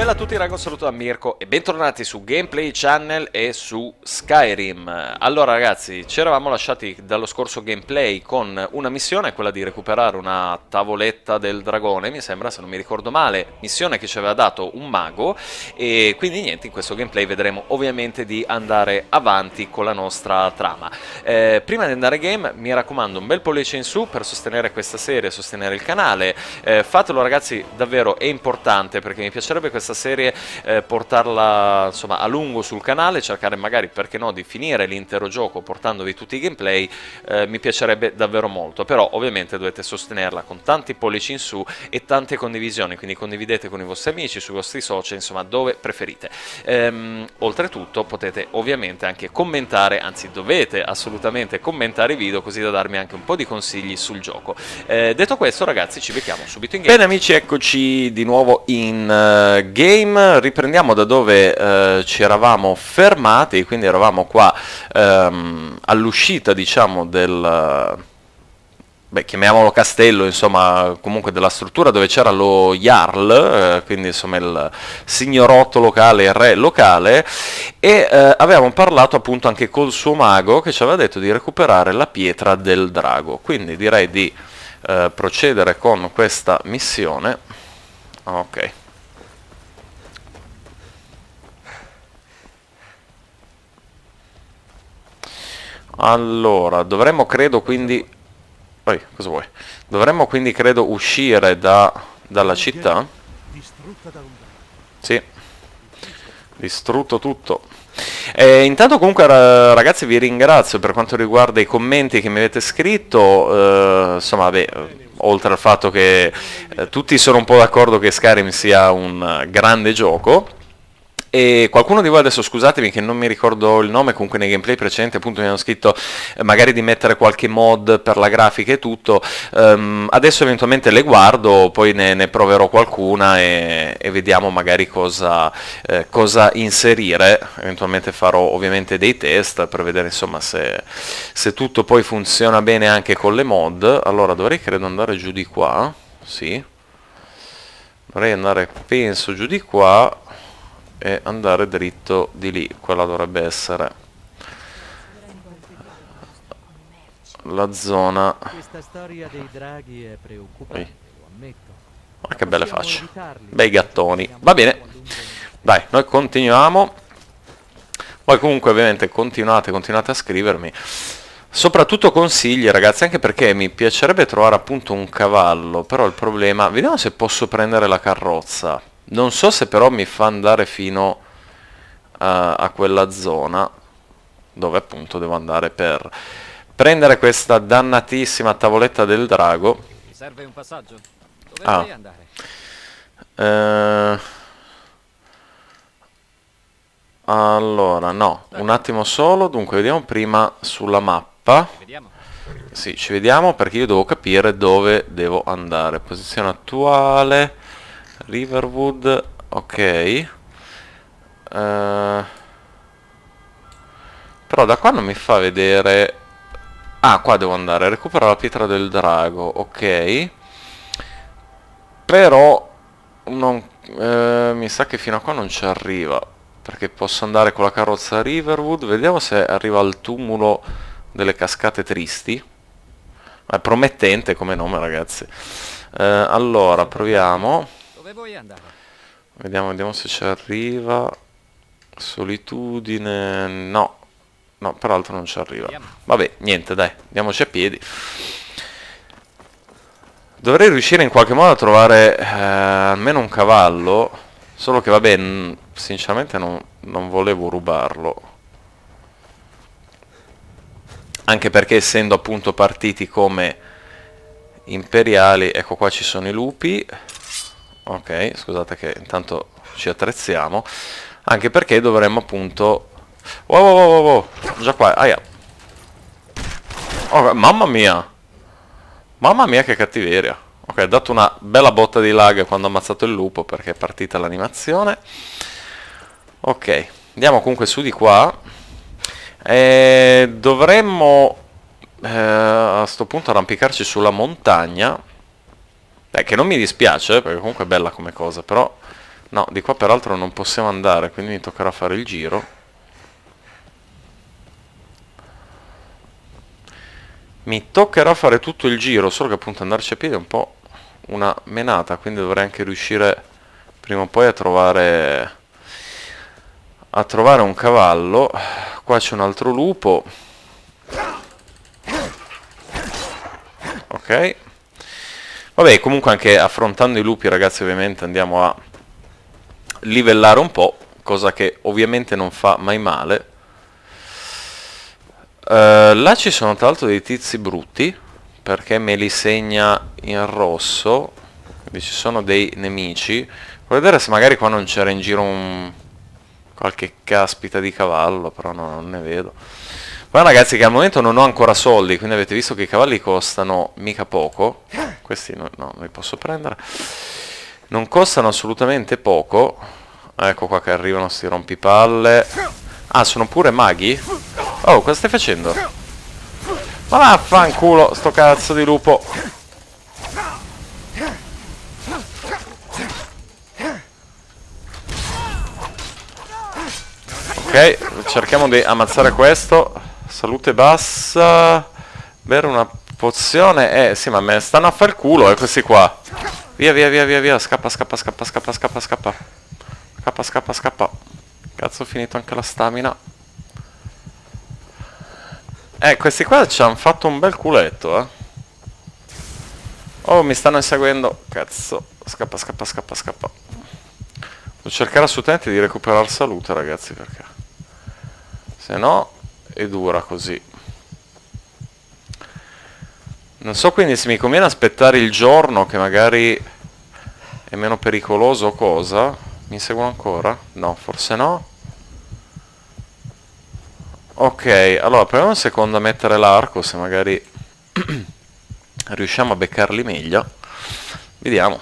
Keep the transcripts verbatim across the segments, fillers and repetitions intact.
Bella a tutti ragazzi, un saluto da Mirko e bentornati su Gameplay Channel e su Skyrim. Allora ragazzi, ci eravamo lasciati dallo scorso gameplay con una missione, quella di recuperare una tavoletta del dragone, mi sembra, se non mi ricordo male, missione che ci aveva dato un mago, e quindi niente, in questo gameplay vedremo ovviamente di andare avanti con la nostra trama. Eh, prima di andare game, mi raccomando, un bel pollice in su per sostenere questa serie, sostenere il canale, eh, fatelo ragazzi, davvero è importante perché mi piacerebbe questa serie eh, portarla insomma a lungo sul canale, cercare magari, perché no, di finire l'intero gioco portandovi tutti i gameplay, eh, mi piacerebbe davvero molto, però ovviamente dovete sostenerla con tanti pollici in su e tante condivisioni, quindi condividete con i vostri amici, sui vostri social, insomma dove preferite. Ehm, oltretutto potete ovviamente anche commentare, anzi dovete assolutamente commentare i video così da darmi anche un po' di consigli sul gioco. Eh, detto questo ragazzi, ci becchiamo subito in game. Bene amici, eccoci di nuovo in uh, game, riprendiamo da dove uh, ci eravamo fermati, quindi eravamo qua um, all'uscita diciamo del... Uh, beh, chiamiamolo castello, insomma, comunque della struttura dove c'era lo Jarl, eh, quindi insomma il signorotto locale, il re locale, e eh, avevamo parlato appunto anche col suo mago che ci aveva detto di recuperare la pietra del drago, quindi direi di eh, procedere con questa missione. Ok. Allora, dovremmo credo quindi... Poi, cosa vuoi? Dovremmo quindi credo uscire da, dalla città. Sì. Distrutto tutto. E intanto comunque ragazzi vi ringrazio per quanto riguarda i commenti che mi avete scritto. Eh, insomma, vabbè, oltre al fatto che eh, tutti sono un po' d'accordo che Skyrim sia un grande gioco. E qualcuno di voi adesso, scusatemi che non mi ricordo il nome, comunque nei gameplay precedenti appunto mi hanno scritto eh, magari di mettere qualche mod per la grafica e tutto. Um, adesso eventualmente le guardo, poi ne, ne proverò qualcuna e, e vediamo magari cosa, eh, cosa inserire. Eventualmente farò ovviamente dei test per vedere insomma se, se tutto poi funziona bene anche con le mod. Allora dovrei credo andare giù di qua, sì, dovrei andare penso giù di qua e andare dritto di lì. Quella dovrebbe essere la zona. Questa storia dei draghi è preoccupante, lo ammetto. Ma che belle facce, bei gattoni. Va bene, dai, noi continuiamo. Voi comunque ovviamente continuate, continuate a scrivermi, soprattutto consigli ragazzi, anche perché mi piacerebbe trovare appunto un cavallo, però il problema, vediamo se posso prendere la carrozza. Non so se però mi fa andare fino a, a quella zona dove appunto devo andare per prendere questa dannatissima tavoletta del drago. Mi serve un passaggio? Dove ah. vuoi andare? Eh, allora, no, un attimo solo, dunque vediamo prima sulla mappa. Ci vediamo. Sì, ci vediamo perché io devo capire dove devo andare. Posizione attuale... Riverwood, ok. Uh, però da qua non mi fa vedere. Ah, qua devo andare, recupero la pietra del drago, ok. Però non, eh, mi sa che fino a qua non ci arriva, perché posso andare con la carrozza a Riverwood. Vediamo se arriva al tumulo delle cascate tristi. È promettente come nome ragazzi. eh, Allora proviamo. Dove vuoi andare? Vediamo, vediamo se ci arriva. Solitudine, no. No, peraltro non ci arriva. Vabbè, niente, dai, andiamoci a piedi. Dovrei riuscire in qualche modo a trovare eh, almeno un cavallo. Solo che, vabbè, sinceramente non, non volevo rubarlo. Anche perché essendo appunto partiti come imperiali, ecco qua ci sono i lupi. Ok, scusate che intanto ci attrezziamo, anche perché dovremmo appunto... Wow, wow, wow, wow, già qua, aia. Oh, mamma mia. Mamma mia che cattiveria. Ok, ho dato una bella botta di lag quando ho ammazzato il lupo perché è partita l'animazione. Ok, andiamo comunque su di qua. E dovremmo eh, a sto punto arrampicarci sulla montagna. Eh, che non mi dispiace, perché comunque è bella come cosa, però No, di qua peraltro non possiamo andare, quindi mi toccherà fare il giro. Mi toccherà fare tutto il giro, solo che appunto andarci a piedi è un po' una menata, quindi dovrei anche riuscire prima o poi a trovare a trovare un cavallo. Qua c'è un altro lupo. Ok. Vabbè, comunque anche affrontando i lupi, ragazzi, ovviamente andiamo a livellare un po', cosa che ovviamente non fa mai male. Uh, là ci sono tra l'altro dei tizi brutti, perché me li segna in rosso, quindi ci sono dei nemici. Voglio vedere se magari qua non c'era in giro un qualche caspita di cavallo, però no, non ne vedo. Guarda ragazzi che al momento non ho ancora soldi, quindi avete visto che i cavalli costano mica poco. Questi no, no, non li posso prendere. Non costano assolutamente poco. Ecco qua che arrivano sti rompipalle. Ah, sono pure maghi? Oh, cosa stai facendo? Ma vaffanculo, sto cazzo di lupo. Ok, cerchiamo di ammazzare questo. Salute bassa. Bere una pozione. Eh, sì, ma me stanno a fare il culo, eh, questi qua. Via, via, via, via, via. Scappa, scappa, scappa, scappa, scappa, scappa. Scappa, scappa, scappa. Cazzo, ho finito anche la stamina. Eh, questi qua ci hanno fatto un bel culetto, eh. Oh, mi stanno inseguendo. Cazzo. Scappa, scappa, scappa, scappa. Devo cercare assolutamente di recuperare salute, ragazzi, perché se no è dura così. Non so quindi se mi conviene aspettare il giorno, che magari è meno pericoloso o cosa. Mi inseguono ancora? No, forse no. Ok, allora proviamo un secondo a mettere l'arco, se magari riusciamo a beccarli meglio. Vediamo.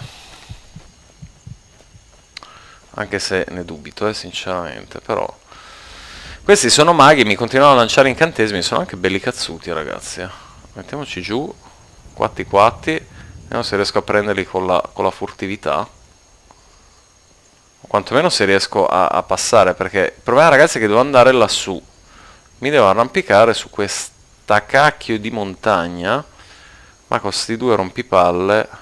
Anche se ne dubito, eh, sinceramente, però questi sono maghi, mi continuano a lanciare incantesimi, sono anche belli cazzuti, ragazzi, eh. Mettiamoci giù, quatti quatti, vediamo se riesco a prenderli con la, con la furtività, o quantomeno se riesco a, a passare, perché il problema, ragazzi, è che devo andare lassù, mi devo arrampicare su questa cacchio di montagna, ma con questi due rompipalle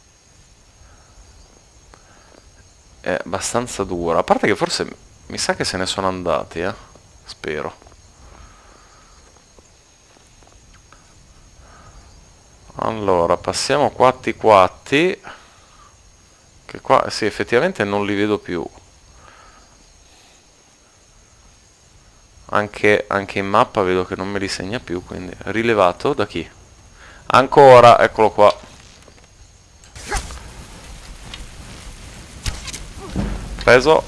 è abbastanza dura, a parte che forse mi sa che se ne sono andati, eh, spero. Allora, passiamo quatti quatti, che qua, sì, effettivamente non li vedo più. Anche, anche in mappa vedo che non me li segna più, quindi rilevato da chi? Ancora, eccolo qua. Preso.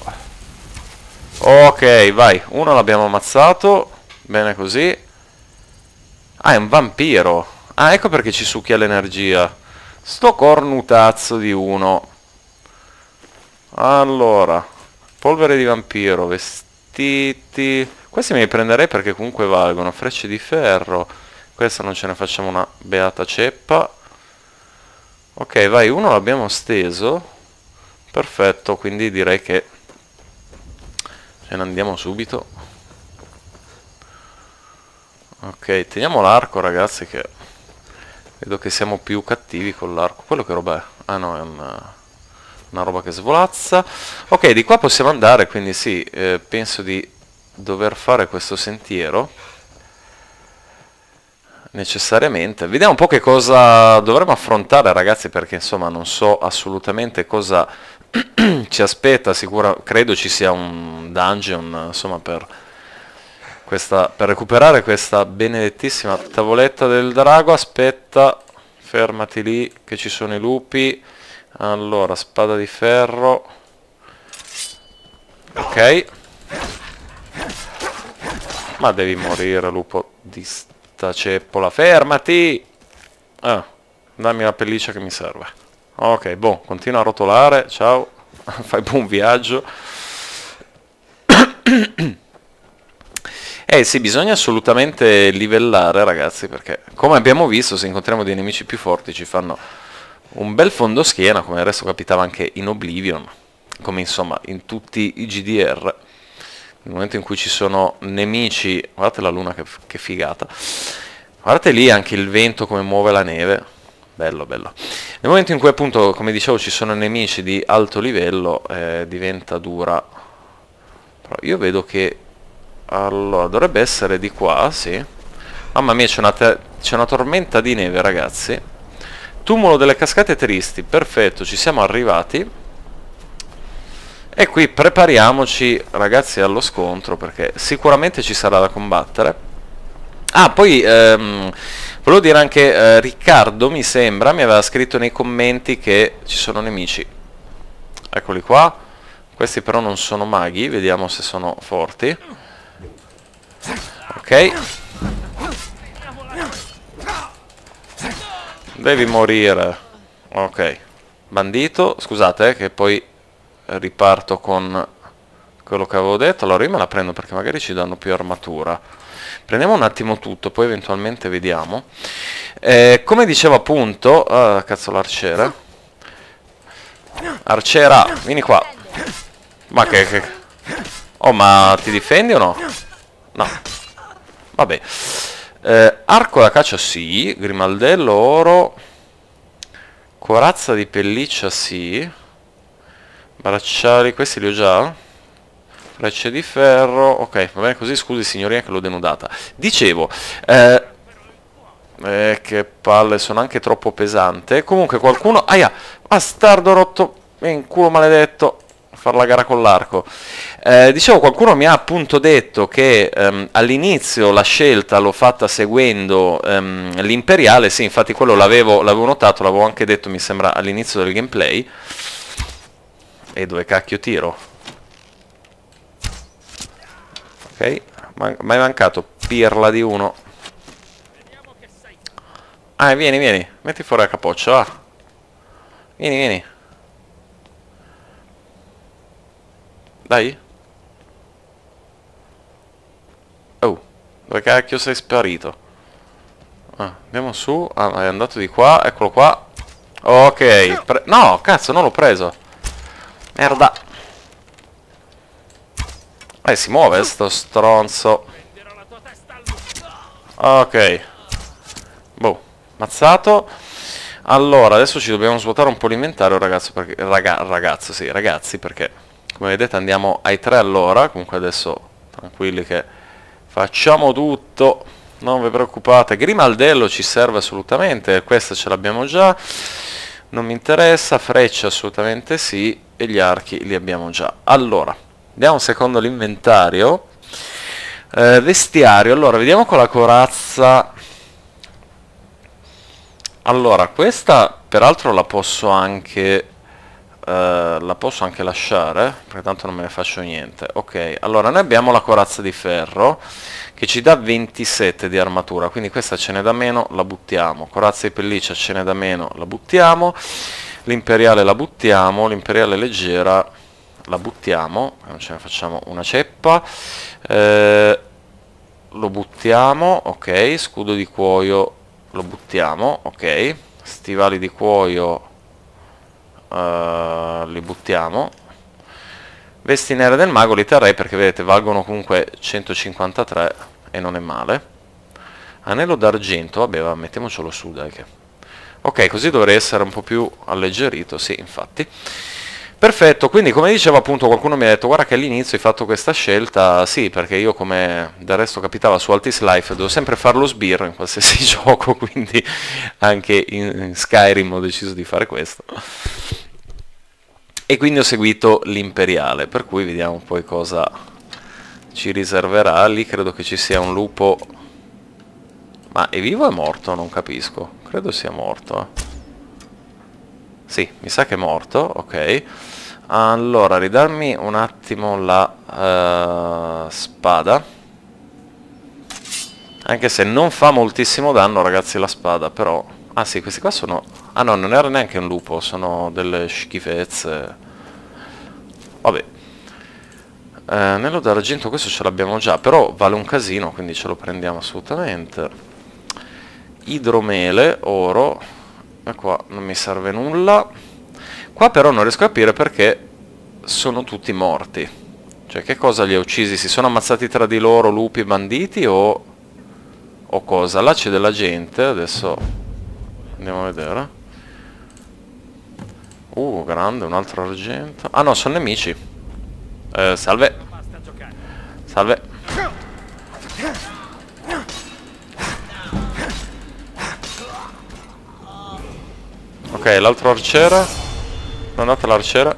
Ok, vai, uno l'abbiamo ammazzato, bene così. Ah, è un vampiro. Ah, ecco perché ci succhia l'energia. Sto cornutazzo di uno. Allora, polvere di vampiro, vestiti. Questi me li prenderei perché comunque valgono. Frecce di ferro. Questa non ce ne facciamo una beata ceppa. Ok, vai, uno l'abbiamo steso. Perfetto, quindi direi che ce ne andiamo subito. Ok, teniamo l'arco, ragazzi, che vedo che siamo più cattivi con l'arco. Quello che roba è? Ah no, è una, una roba che svolazza. Ok, di qua possiamo andare, quindi sì, eh, penso di dover fare questo sentiero necessariamente. Vediamo un po' che cosa dovremo affrontare, ragazzi, perché insomma non so assolutamente cosa ci aspetta. Sicura, credo ci sia un dungeon, insomma, per questa, per recuperare questa benedettissima tavoletta del drago. Aspetta, fermati lì che ci sono i lupi. Allora, spada di ferro. Ok. Ma devi morire, lupo di sta ceppola. Fermati! Ah, dammi la pelliccia che mi serve. Ok, boh, continua a rotolare. Ciao. Fai buon viaggio. Eh sì, bisogna assolutamente livellare, ragazzi, perché come abbiamo visto, se incontriamo dei nemici più forti ci fanno un bel fondoschiena, come adesso capitava anche in Oblivion, come insomma in tutti i G D R. Nel momento in cui ci sono nemici, guardate la luna che, che figata, guardate lì anche il vento come muove la neve, bello bello. Nel momento in cui appunto, come dicevo, ci sono nemici di alto livello, eh, diventa dura. Però io vedo che, allora, dovrebbe essere di qua, sì. Mamma mia, c'è una, c'è una tormenta di neve, ragazzi. Tumulo delle cascate tristi, perfetto, ci siamo arrivati. E qui prepariamoci, ragazzi, allo scontro, perché sicuramente ci sarà da combattere. Ah, poi ehm, volevo dire anche, eh, Riccardo, mi sembra, mi aveva scritto nei commenti che ci sono nemici. Eccoli qua. Questi però non sono maghi, vediamo se sono forti. Ok. Devi morire. Ok. Bandito, scusate, eh, che poi riparto con quello che avevo detto. Allora io me la prendo perché magari ci danno più armatura. Prendiamo un attimo tutto, poi eventualmente vediamo. Eh, come dicevo appunto, ah, cazzo l'arciere. Arciera, vieni qua. Ma che, che... Oh, ma ti difendi o no? No. Vabbè. Eh, arco da caccia sì. Grimaldello, oro. Corazza di pelliccia sì. Bracciali, questi li ho già. Frecce di ferro. Ok, va bene così, scusi signorina che l'ho denudata. Dicevo, eh, eh, che palle, sono anche troppo pesante. Comunque qualcuno... Aia, bastardo rotto in culo maledetto. Far la gara con l'arco. Eh, dicevo, qualcuno mi ha appunto detto che ehm, all'inizio la scelta l'ho fatta seguendo ehm, l'imperiale. Sì, infatti quello l'avevo notato, l'avevo anche detto mi sembra all'inizio del gameplay. E dove cacchio tiro? Ok, ma mi è mancato pirla di uno. Ah, vieni, vieni, metti fuori la capoccia, va. Vieni, vieni. Dai. Oh, dove cacchio sei sparito? Ah, andiamo su. Ah, è andato di qua, eccolo qua. Ok, pre no, cazzo, non l'ho preso. Merda. Eh, si muove sto stronzo. Ok. Boh, mazzato. Allora, adesso ci dobbiamo svuotare un po' l'inventario, ragazzo, perché, raga, ragazzo, sì, ragazzi, perché come vedete andiamo ai tre all'ora. Comunque adesso tranquilli che facciamo tutto, non vi preoccupate. Grimaldello ci serve assolutamente, questa ce l'abbiamo già, non mi interessa. Frecce assolutamente sì, e gli archi li abbiamo già. Allora, andiamo un secondo l'inventario. Eh, vestiario, allora vediamo con la corazza. Allora, questa peraltro la posso anche Uh, la posso anche lasciare, perché tanto non me ne faccio niente. Ok, allora noi abbiamo la corazza di ferro che ci dà ventisette di armatura, quindi questa ce n'è da meno, la buttiamo. Corazza di pelliccia ce n'è da meno, la buttiamo. L'imperiale la buttiamo, l'imperiale leggera la buttiamo, non ce ne facciamo una ceppa. Eh, lo buttiamo, ok. Scudo di cuoio lo buttiamo, ok. Stivali di cuoio Uh, li buttiamo. Vesti nere del mago li terrei perché vedete valgono comunque centocinquantatré e non è male. Anello d'argento, vabbè, va, mettiamocelo su, dai che. Ok, così dovrei essere un po' più alleggerito, sì, infatti. Perfetto, quindi come dicevo appunto qualcuno mi ha detto guarda che all'inizio hai fatto questa scelta. Sì, perché io come del resto capitava su Altis Life devo sempre fare lo sbirro in qualsiasi gioco, quindi anche in Skyrim ho deciso di fare questo. E quindi ho seguito l'imperiale, per cui vediamo poi cosa ci riserverà. Lì credo che ci sia un lupo. Ma è vivo o è morto? Non capisco, credo sia morto, eh. Sì, mi sa che è morto, ok. Allora, ridarmi un attimo la uh, spada. Anche se non fa moltissimo danno, ragazzi, la spada, però... Ah sì, questi qua sono... Ah no, non era neanche un lupo, sono delle schifezze. Vabbè. Eh, anello d'argento, questo ce l'abbiamo già, però vale un casino, quindi ce lo prendiamo assolutamente. Idromele, oro... E qua non mi serve nulla. Qua però non riesco a capire perché sono tutti morti. Cioè, che cosa li ha uccisi? Si sono ammazzati tra di loro lupi e banditi o... o cosa? Là c'è della gente, adesso andiamo a vedere. Uh, grande, un altro argento. Ah no, sono nemici. Eh, salve. Salve. Ok, l'altro arciere. Non andate l'arciere.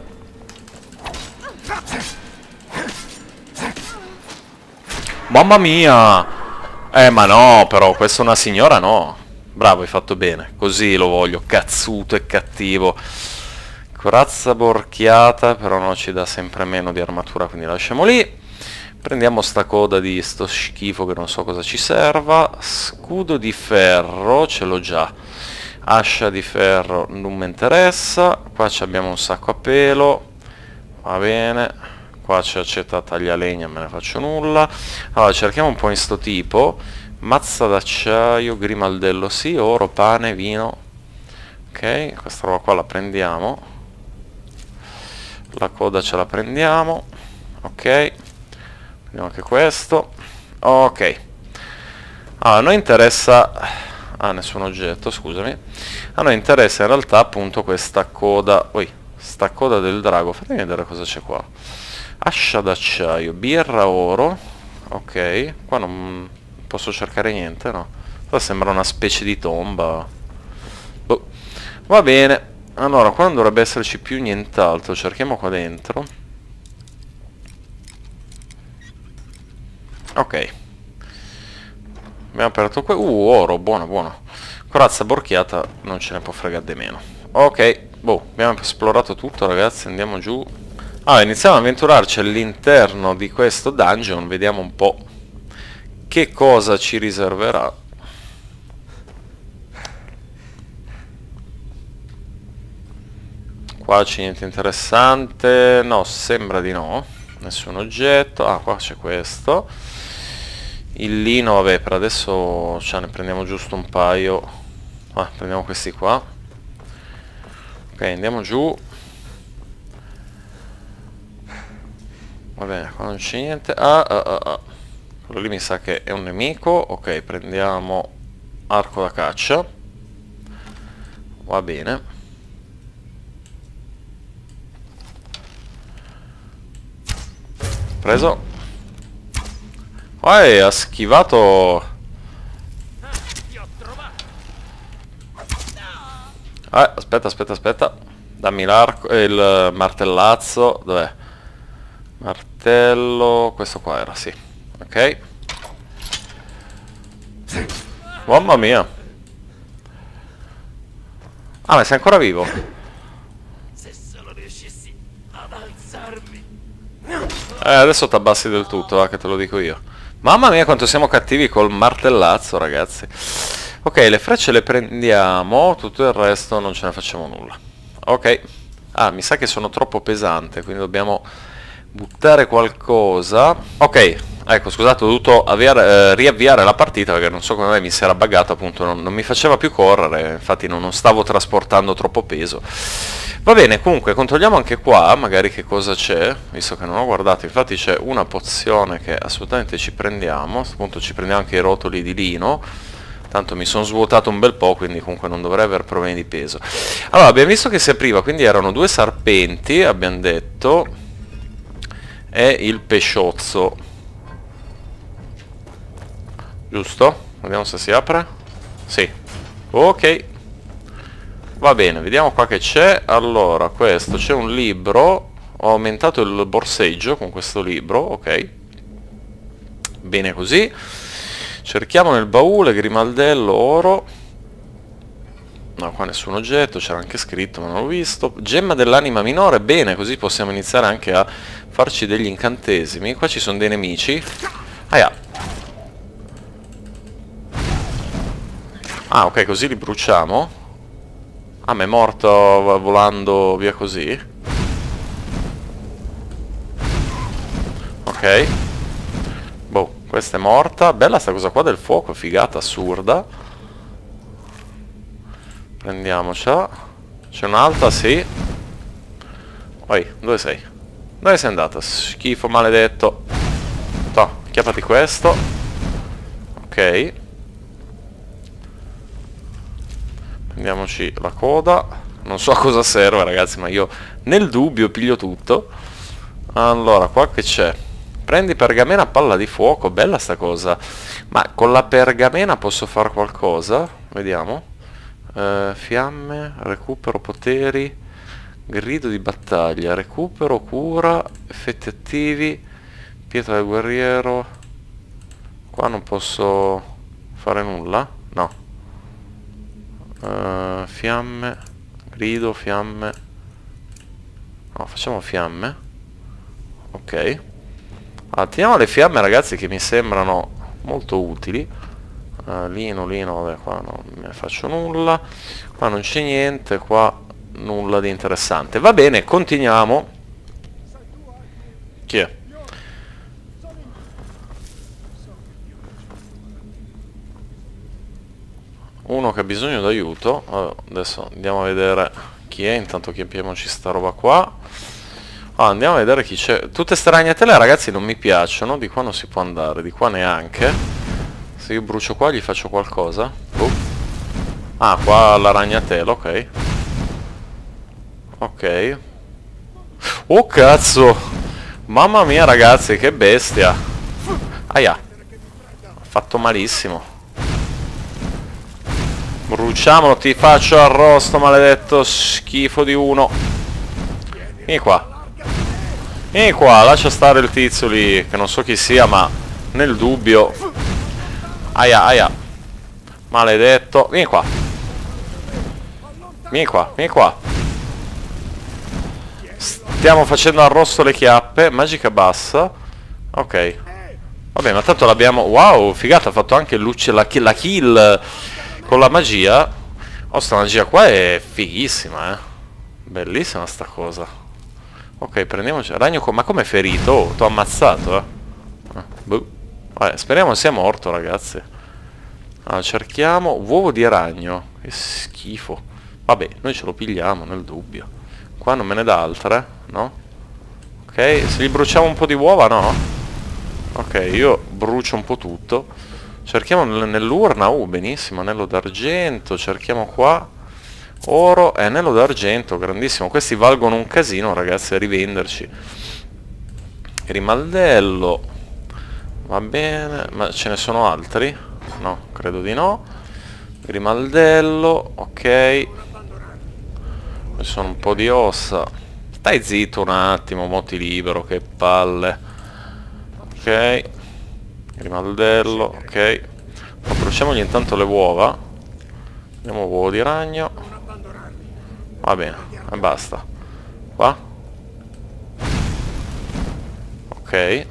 Mamma mia! Eh, ma no, però, questa è una signora, no. Bravo, hai fatto bene. Così lo voglio, cazzuto e cattivo. Corazza borchiata, però no, ci dà sempre meno di armatura, quindi lasciamo lì. Prendiamo sta coda di sto schifo che non so cosa ci serva. Scudo di ferro, ce l'ho già. Ascia di ferro non mi interessa. Qua abbiamo un sacco a pelo. Va bene. Qua c'è accetta taglialegna, me ne faccio nulla. Allora, cerchiamo un po' in sto tipo. Mazza d'acciaio, grimaldello sì, oro, pane, vino. Ok, questa roba qua la prendiamo. La coda ce la prendiamo. Ok, prendiamo anche questo. Ok, allora a noi interessa... ah, nessun oggetto, scusami. A noi interessa in realtà appunto questa coda. Ui, sta coda del drago. Fatemi vedere cosa c'è qua. Ascia d'acciaio, birra, oro. Ok, qua non posso cercare niente, no? Qua sembra una specie di tomba. Boh. Va bene. Allora, qua non dovrebbe esserci più nient'altro. Cerchiamo qua dentro. Ok. Abbiamo aperto qua. Uh, oro, buono, buono. Corazza borchiata, non ce ne può fregare di meno. Ok, boh, abbiamo esplorato tutto, ragazzi. Andiamo giù. Allora, iniziamo ad avventurarci all'interno di questo dungeon. Vediamo un po' che cosa ci riserverà. Qua c'è niente interessante. No, sembra di no. Nessun oggetto. Ah, qua c'è questo. Il lino, vabbè, per adesso cioè, ne prendiamo giusto un paio. Ah, prendiamo questi qua. Ok, andiamo giù. Va bene, qua non c'è niente. Ah, ah, ah, ah. Quello lì mi sa che è un nemico. Ok, prendiamo arco da caccia. Va bene. Preso. Oh, ha schivato. Ah, aspetta, aspetta, aspetta. Dammi l'arco, eh, il martellazzo. Dov'è? Martello. Questo qua era, sì. Ok. Mamma mia. Ah, ma sei ancora vivo? Se solo riuscissi ad alzarmi. Eh, adesso ti abbassi del tutto, eh, che te lo dico io. Mamma mia quanto siamo cattivi col martellazzo, ragazzi. Ok, le frecce le prendiamo, tutto il resto non ce ne facciamo nulla. Ok. Ah, mi sa che sono troppo pesante, quindi dobbiamo buttare qualcosa. Ok, ecco, scusate, ho dovuto avviare, eh, riavviare la partita perché non so come mai mi si era buggato, appunto, non, non mi faceva più correre, infatti non, non stavo trasportando troppo peso. Va bene, comunque controlliamo anche qua, magari che cosa c'è, visto che non ho guardato. Infatti c'è una pozione che assolutamente ci prendiamo, a questo punto ci prendiamo anche i rotoli di lino, tanto mi sono svuotato un bel po', quindi comunque non dovrei avere problemi di peso. Allora, abbiamo visto che si apriva, quindi erano due serpenti, abbiamo detto, e il pesciozzo, giusto? Vediamo se si apre. Sì, ok. Va bene, vediamo qua che c'è. Allora, questo, c'è un libro. Ho aumentato il borseggio con questo libro, ok. Bene così. Cerchiamo nel baule, grimaldello, oro. No, qua nessun oggetto, c'era anche scritto, ma non l'ho visto. Gemma dell'anima minore, bene, così possiamo iniziare anche a farci degli incantesimi. Qua ci sono dei nemici. Aia. Ah, ok, così li bruciamo. Ah, ma è morto volando via così? Ok. Boh, questa è morta. Bella sta cosa qua del fuoco, figata, assurda. Prendiamocela. C'è un'altra, sì. Poi, dove sei? Dove sei andata? Schifo maledetto. Toh, chiappati questo. Ok. Prendiamoci la coda. Non so a cosa serve, ragazzi, ma io nel dubbio piglio tutto. Allora, qua che c'è? Prendi pergamena a palla di fuoco. Bella sta cosa. Ma con la pergamena posso fare qualcosa? Vediamo. Uh, fiamme, recupero poteri, grido di battaglia, recupero, cura, effetti attivi, pietra del guerriero. Qua non posso fare nulla? No. Uh, fiamme, grido, fiamme. No, facciamo fiamme. Ok. Ah, teniamo le fiamme, ragazzi, che mi sembrano molto utili. Uh, lino, lino, vabbè, qua non ne faccio nulla. Qua non c'è niente, qua nulla di interessante. Va bene, continuiamo. Chi è? Uno che ha bisogno d'aiuto. Allora, adesso andiamo a vedere chi è, intanto chiampiamoci sta roba qua. Ah, andiamo a vedere chi c'è. Tutte ste ragnatele, ragazzi, non mi piacciono. Di qua non si può andare, di qua neanche. Se io brucio qua gli faccio qualcosa? Oh. Ah, qua la ragnatela, ok. Ok. Oh cazzo! Mamma mia, ragazzi, che bestia! Aia. Ha fatto malissimo. Bruciamolo, ti faccio arrosto, maledetto schifo di uno. Vieni qua. Vieni qua, lascia stare il tizio lì, che non so chi sia, ma nel dubbio... Aia, aia. Maledetto. Vieni qua. Vieni qua, vieni qua. Stiamo facendo arrosto le chiappe. Magica bassa. Ok. Vabbè, ma tanto l'abbiamo... Wow, figata, ha fatto anche luce la kill, la kill con la magia. Oh, sta magia qua è fighissima, eh. Bellissima sta cosa. Ok, prendiamoci... Ragno, ma come è ferito? Oh, t'ho ammazzato, eh. Ah, boh. Vabbè, speriamo sia morto, ragazzi. Allora, cerchiamo uovo di ragno. Che schifo. Vabbè, noi ce lo pigliamo nel dubbio. Qua non me ne dà altre, no? Ok, se gli bruciamo un po' di uova, no? Ok, io brucio un po' tutto. Cerchiamo nell'urna. Uh, benissimo, anello d'argento. Cerchiamo qua. Oro e anello d'argento, grandissimo. Questi valgono un casino, ragazzi, a rivenderci. Rimaldello. Va bene, ma ce ne sono altri? No, credo di no. Grimaldello, ok. Ci sono un po' di ossa. Stai zitto un attimo, mo ti libero, che palle. Ok. Grimaldello, ok. Ma bruciamogli intanto le uova. Andiamo uovo di ragno. Va bene, e basta. Qua. Ok.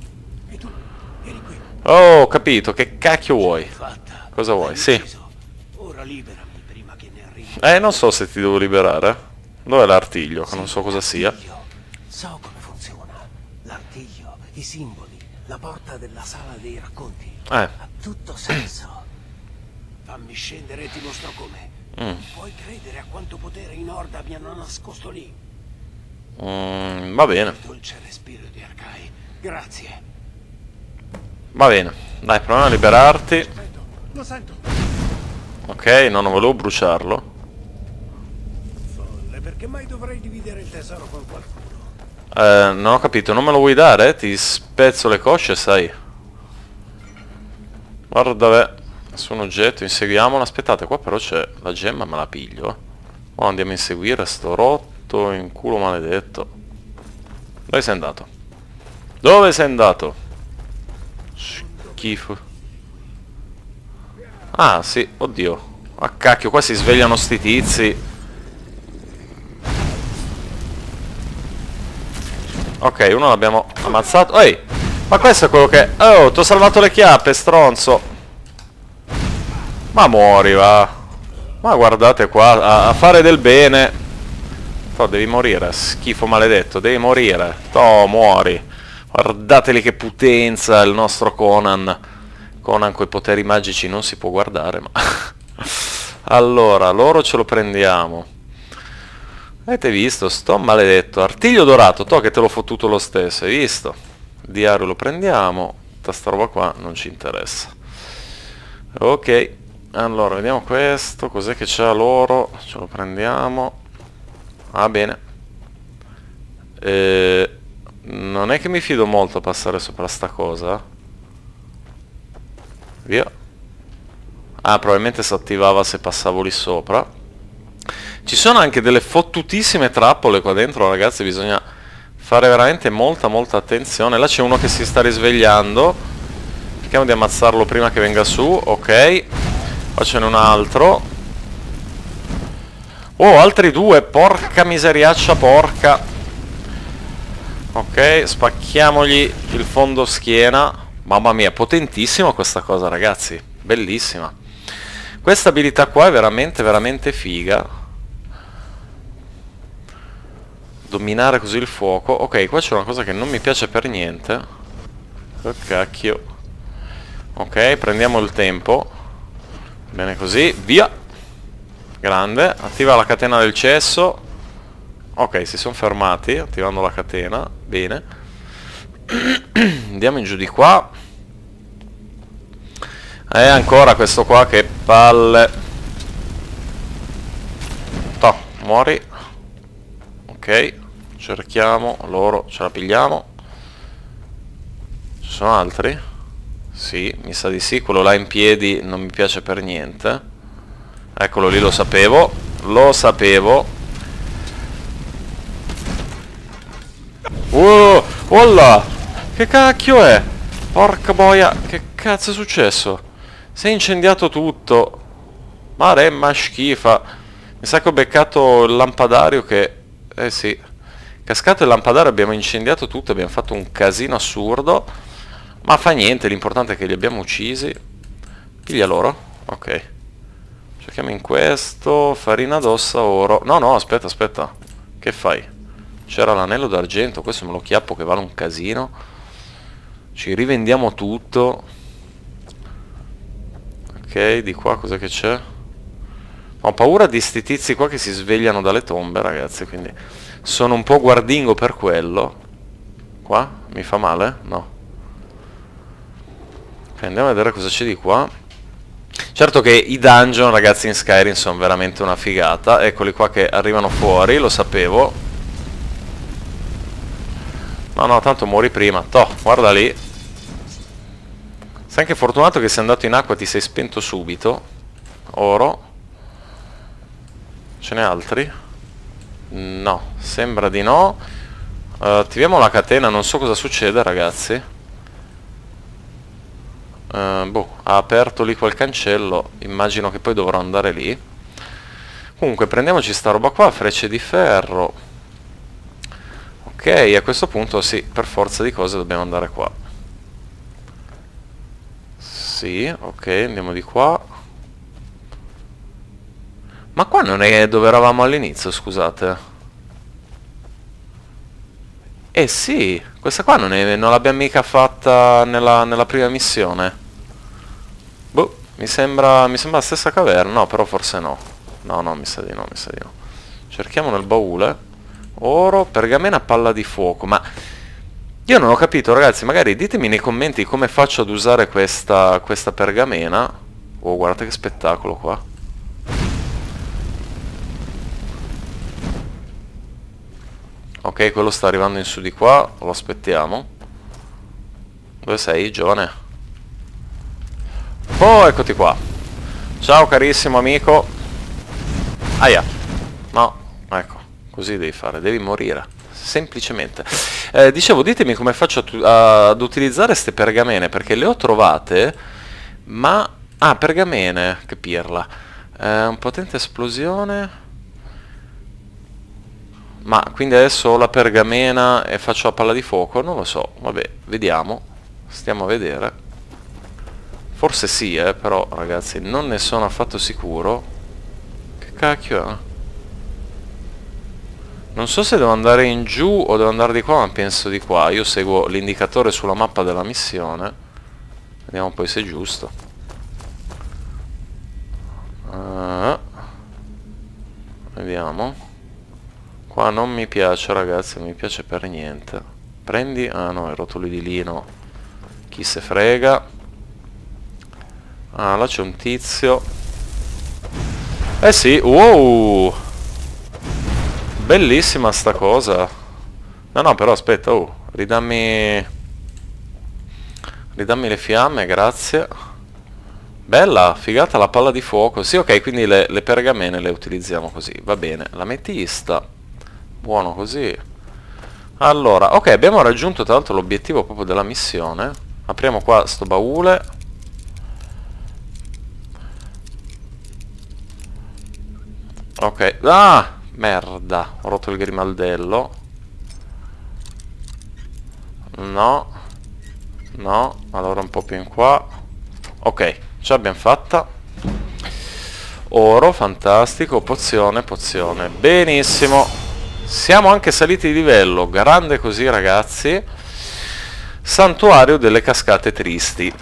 Oh, ho capito, che cacchio vuoi? Cosa vuoi? Sì. Ora liberami prima che ne arrivi. Eh, non so se ti devo liberare. Dov'è l'artiglio? Che non so cosa sia. So come funziona. L'artiglio, i simboli, la porta della sala dei racconti. Eh. Ha tutto senso. Fammi scendere e ti mostro come. Mm. Puoi credere a quanto potere in Nord abbiano nascosto lì. Mm, va bene. Il dolce respiro di Arkai. Grazie. Va bene. Dai, proviamo a liberarti. Lo sento. Ok, no, non volevo bruciarlo. Folle, perché mai dovrei dividere il tesoro con qualcuno? Eh, non ho capito, non me lo vuoi dare? Ti spezzo le cosce, sai. Guarda dov'è. Su un oggetto, inseguiamolo. Aspettate, qua però c'è la gemma, me la piglio. Eh. Ora andiamo a inseguire sto rotto in culo maledetto. Dove sei andato? Dove sei andato? Schifo. Ah, sì, oddio. Ah, cacchio, qua si svegliano sti tizi. Ok, uno l'abbiamo ammazzato. Ehi, ma questo è quello che... Oh, ti ho salvato le chiappe, stronzo. Ma muori, va. Ma guardate qua, a, a fare del bene. Toh, devi morire, schifo maledetto, devi morire. Toh, muori. Guardateli che potenza il nostro Conan. Conan coi poteri magici non si può guardare, ma... Allora, loro ce lo prendiamo. Avete visto? Sto maledetto. Artiglio dorato, to che te l'ho fottuto lo stesso, hai visto? Il diario lo prendiamo. Tutta sta roba qua non ci interessa. Ok. Allora, vediamo questo. Cos'è che c'ha l'oro? Ce lo prendiamo. Ah, bene. Eh, non è che mi fido molto a passare sopra sta cosa. Via. Ah, probabilmente si attivava se passavo lì sopra. Ci sono anche delle fottutissime trappole qua dentro, ragazzi, bisogna fare veramente molta molta attenzione. Là c'è uno che si sta risvegliando. Cerchiamo di ammazzarlo prima che venga su. Ok. Qua ce n'è un altro. Oh, altri due. Porca miseriaccia, porca. Ok, spacchiamogli il fondo schiena. Mamma mia, potentissima questa cosa, ragazzi. Bellissima. Questa abilità qua è veramente veramente figa. Dominare così il fuoco. Ok, qua c'è una cosa che non mi piace per niente. Oh cacchio. Ok, prendiamo il tempo. Bene così, via. Grande, attiva la catena del cesso. Ok, si sono fermati attivando la catena. Bene. Andiamo in giù di qua. E ancora questo qua, che palle. Toh, muori. Ok, cerchiamo loro, ce la pigliamo. Ci sono altri? Sì, mi sa di sì. Quello là in piedi non mi piace per niente. Eccolo lì, lo sapevo. Lo sapevo. Oh, olla! Che cacchio è? Porca boia, che cazzo è successo? Si è incendiato tutto. Ma remma schifa. Mi sa che ho beccato il lampadario che... Eh sì. Cascato il lampadario, abbiamo incendiato tutto, abbiamo fatto un casino assurdo. Ma fa niente, l'importante è che li abbiamo uccisi. Piglia loro. Ok. Cerchiamo in questo. Farina d'ossa, oro. No, no, aspetta, aspetta. Che fai? C'era l'anello d'argento, questo me lo chiappo che vale un casino. Ci rivendiamo tutto. Ok, di qua cos'è che c'è? Ho paura di sti tizi qua che si svegliano dalle tombe, ragazzi, quindi sono un po' guardingo per quello. Qua? Mi fa male? No. Ok, andiamo a vedere cosa c'è di qua. Certo che i dungeon, ragazzi, in Skyrim sono veramente una figata. Eccoli qua che arrivano fuori, lo sapevo. No, no, tanto muori prima. Toh, guarda lì. Sei anche fortunato che sei andato in acqua, ti sei spento subito. Oro. Ce n'è altri? No, sembra di no. uh, Attiviamo la catena, non so cosa succede, ragazzi. uh, Boh, ha aperto lì quel cancello. Immagino che poi dovrò andare lì. Comunque prendiamoci sta roba qua, frecce di ferro. Ok, a questo punto sì, per forza di cose dobbiamo andare qua. Sì, ok, andiamo di qua. Ma qua non è dove eravamo all'inizio, scusate. Eh sì, questa qua non, è, non l'abbiamo mica fatta nella, nella prima missione. Boh, mi sembra, mi sembra la stessa caverna, no, però forse no. No, no, mi sa di no, mi sa di no. Cerchiamo nel baule. Oro, pergamena, palla di fuoco, ma... Io non ho capito, ragazzi, magari ditemi nei commenti come faccio ad usare questa, questa pergamena. Oh, guardate che spettacolo qua. Ok, quello sta arrivando in su di qua, lo aspettiamo. Dove sei, giovane? Oh, eccoti qua. Ciao carissimo amico. Aia. No, ecco, così devi fare, devi morire. Semplicemente. Eh, dicevo, ditemi come faccio a, ad utilizzare queste pergamene, perché le ho trovate, ma... Ah, pergamene, che pirla. Eh, un potente esplosione... Ma quindi adesso ho la pergamena e faccio la palla di fuoco? Non lo so, vabbè, vediamo. Stiamo a vedere. Forse sì, eh, però ragazzi, non ne sono affatto sicuro. Che cacchio è? Non so se devo andare in giù o devo andare di qua, ma penso di qua. Io seguo l'indicatore sulla mappa della missione. Vediamo poi se è giusto. Uh, vediamo. Qua non mi piace, ragazzi, non mi piace per niente. Prendi... ah no, i rotoli di lino. Chi se frega. Ah, là c'è un tizio. Eh sì, wow! Bellissima sta cosa. No, no, però aspetta, oh, ridammi... ridammi le fiamme, grazie. Bella, figata la palla di fuoco. Sì, ok, quindi le, le pergamene le utilizziamo così. Va bene, l'ametista. Buono così. Allora, ok, abbiamo raggiunto tra l'altro l'obiettivo proprio della missione. Apriamo qua sto baule. Ok, ah, merda, ho rotto il grimaldello. No. No, allora un po' più in qua. Ok, ce l'abbiamo fatta. Oro, fantastico, pozione, pozione. Benissimo. Siamo anche saliti di livello, grande così ragazzi. Santuario delle cascate tristi.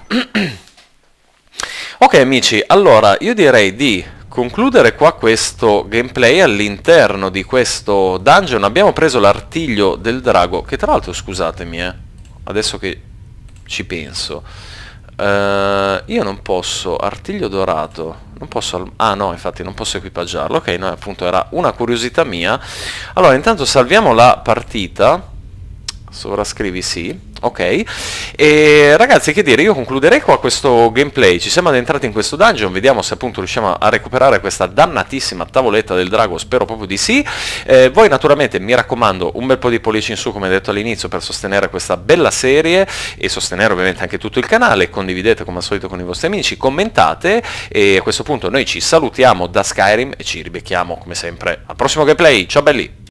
Ok amici, allora io direi di concludere qua questo gameplay all'interno di questo dungeon. Abbiamo preso l'artiglio del drago, che tra l'altro scusatemi eh, adesso che ci penso, uh, io non posso, artiglio dorato, non posso, ah no infatti non posso equipaggiarlo, ok, no appunto era una curiosità mia. Allora intanto salviamo la partita, sovrascrivi sì. Ok, e ragazzi che dire, io concluderei qua questo gameplay. Ci siamo addentrati in questo dungeon, vediamo se appunto riusciamo a recuperare questa dannatissima tavoletta del drago, spero proprio di sì. Eh, voi naturalmente mi raccomando un bel po' di pollici in su come detto all'inizio per sostenere questa bella serie e sostenere ovviamente anche tutto il canale, condividete come al solito con i vostri amici, commentate e a questo punto noi ci salutiamo da Skyrim e ci ribecchiamo come sempre al prossimo gameplay, ciao belli!